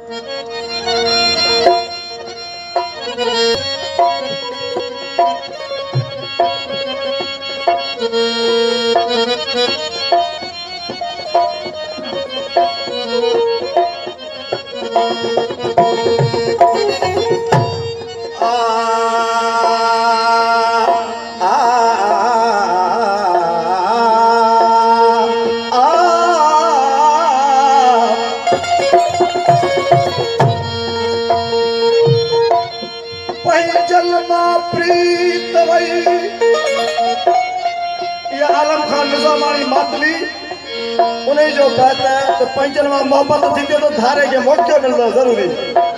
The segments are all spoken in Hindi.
आलम खान निजामानी मातली उन्हें जो कहता है तो पंचन में मोहब्बत थी तो धारे के मौके मिलता जरूरी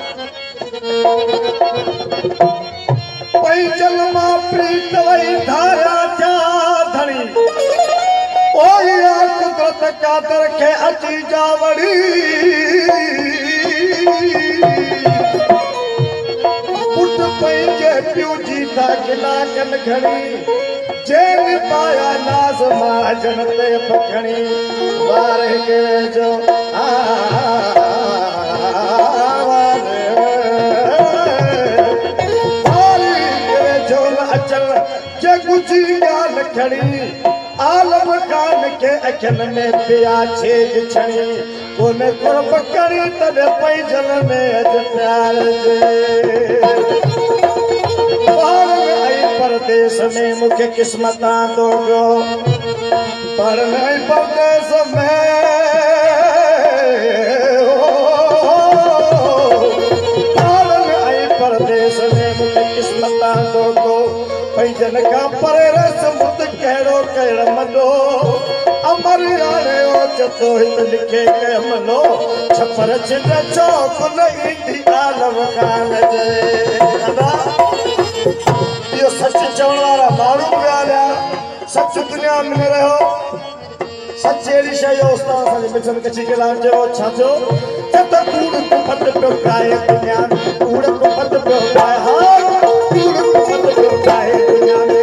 पंचन में प्रीत वही धारा जा धनी ओ या कुदरत का दरखे अची जावड़ी पुट पंजे प्यू जी था किला कन घड़ी जेन पाया नाज महाजन ते पखणी वार के जो अचल जे गुची गाल खड़ी आलम खान के अखन में पिया छेज छणी कोने कुर्ब करी तने पैजल में अज प्यार जे परदेश में मुख्य किस्मता दोगो पर नहीं परदेश में परदेश में मुख्य किस्मता दोगो पैजन का परे रस मुत कहड़ो कह मनो अमर आने ओ चतो हित लिखे के मनो छपर छिन चौक नहीं थी आलम खान जे यो सच चवण वाला माण्हू ॻाल्हिया सच दुनिया में रहो सच अहिड़ी शइ जो उस्ताद असांजे मिठन कची कलाम चयो छा थियो त कूड़ कुफत पियो खाए दुनिया कूड़ कुफत पियो खाए हा कूड़ कुफत पियो खाए दुनिया में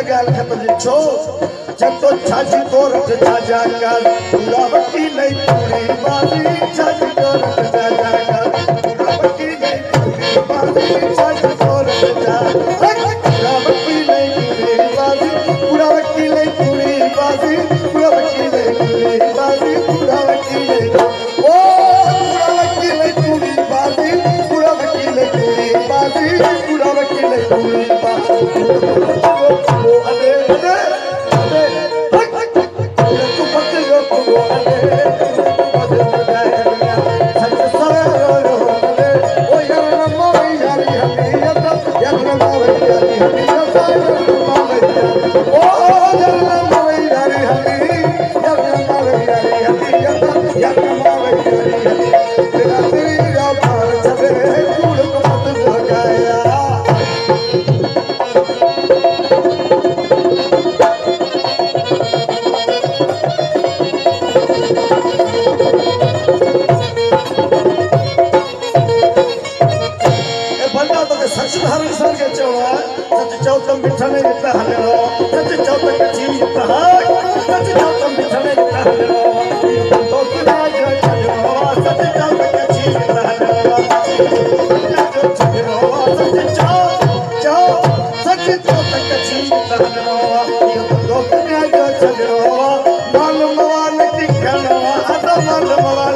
गाल खत्म जी छो जब तो छाजी तो रख छाजा कर पूरा वकील नहीं पूरी बाजी छाजी तो रख छाजा कर पूरा वकील नहीं पूरी बाजी छाजी तो रख छाजा पूरा वकील नहीं पूरी बाजी पूरा वकील नहीं पूरी बाजी पूरा वकील नहीं पूरी बाजी पूरा वकील नहीं ओ पूरा वकील नहीं पूरी बाजी पूरा वकील नहीं पूरी बाजी पूरा वकील नहीं पूरी बाजी ओ अरे अरे Mama